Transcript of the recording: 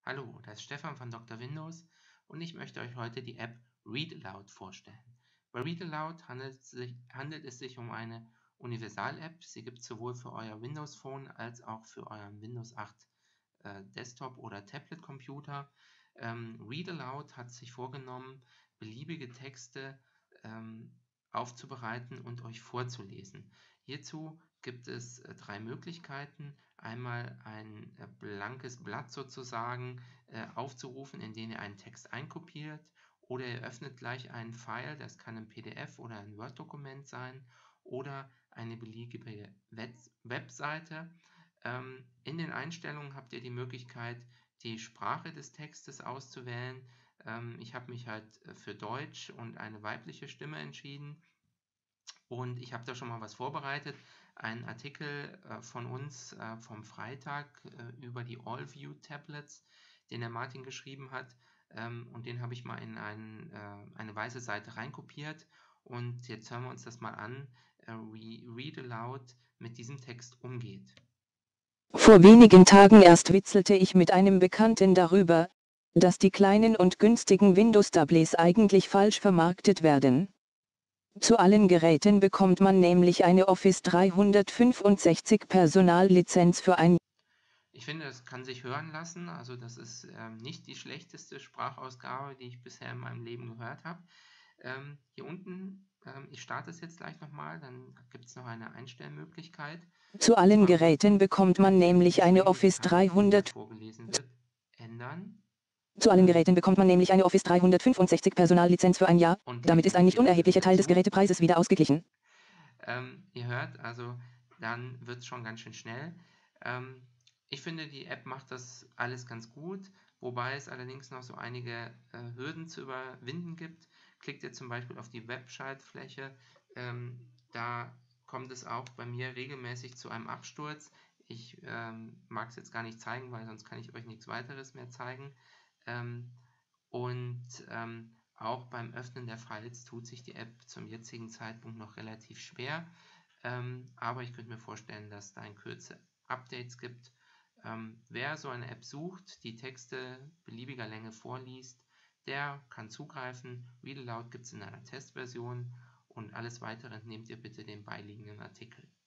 Hallo, das ist Stefan von Dr. Windows und ich möchte euch heute die App Read Aloud vorstellen. Bei Read Aloud handelt es sich um eine Universal-App. Sie gibt es sowohl für euer Windows Phone als auch für euren Windows 8 Desktop- oder Tablet-Computer. Read Aloud hat sich vorgenommen, beliebige Texte aufzubereiten und euch vorzulesen. Hierzu gibt es drei Möglichkeiten. Einmal ein blankes Blatt sozusagen aufzurufen, in dem ihr einen Text einkopiert, oder ihr öffnet gleich einen File, das kann ein PDF oder ein Word-Dokument sein oder eine beliebige Webseite. In den Einstellungen habt ihr die Möglichkeit, die Sprache des Textes auszuwählen. Ich habe mich halt für Deutsch und eine weibliche Stimme entschieden. Und ich habe da schon mal was vorbereitet, einen Artikel von uns vom Freitag über die All-View-Tablets, den der Martin geschrieben hat. Und den habe ich mal in eine weiße Seite reinkopiert. Und jetzt hören wir uns das mal an, wie Read Aloud mit diesem Text umgeht. Vor wenigen Tagen erst witzelte ich mit einem Bekannten darüber, dass die kleinen und günstigen Windows-Tablets eigentlich falsch vermarktet werden. Zu allen Geräten bekommt man nämlich eine Office 365 Personallizenz für ein Ich finde, das kann sich hören lassen. Also das ist nicht die schlechteste Sprachausgabe, die ich bisher in meinem Leben gehört habe. Hier unten, ich starte es jetzt gleich nochmal, dann gibt es noch eine Einstellmöglichkeit. Zu allen Geräten bekommt man nämlich eine Office 300. Vorgelesen wird, ändern. Zu allen Geräten bekommt man nämlich eine Office 365 Personallizenz für ein Jahr. Damit ist ein nicht unerheblicher Teil des Gerätepreises wieder ausgeglichen. Ihr hört, also dann wird es schon ganz schön schnell. Ich finde, die App macht das alles ganz gut, wobei es allerdings noch so einige Hürden zu überwinden gibt. Klickt ihr zum Beispiel auf die Webschaltfläche, da kommt es auch bei mir regelmäßig zu einem Absturz. Ich mag es jetzt gar nicht zeigen, weil sonst kann ich euch nichts weiteres mehr zeigen. Auch beim Öffnen der Files tut sich die App zum jetzigen Zeitpunkt noch relativ schwer, aber ich könnte mir vorstellen, dass da in Kürze Updates gibt. Wer so eine App sucht, die Texte beliebiger Länge vorliest, der kann zugreifen. Read Aloud gibt es in einer Testversion und alles weitere nehmt ihr bitte den beiliegenden Artikel.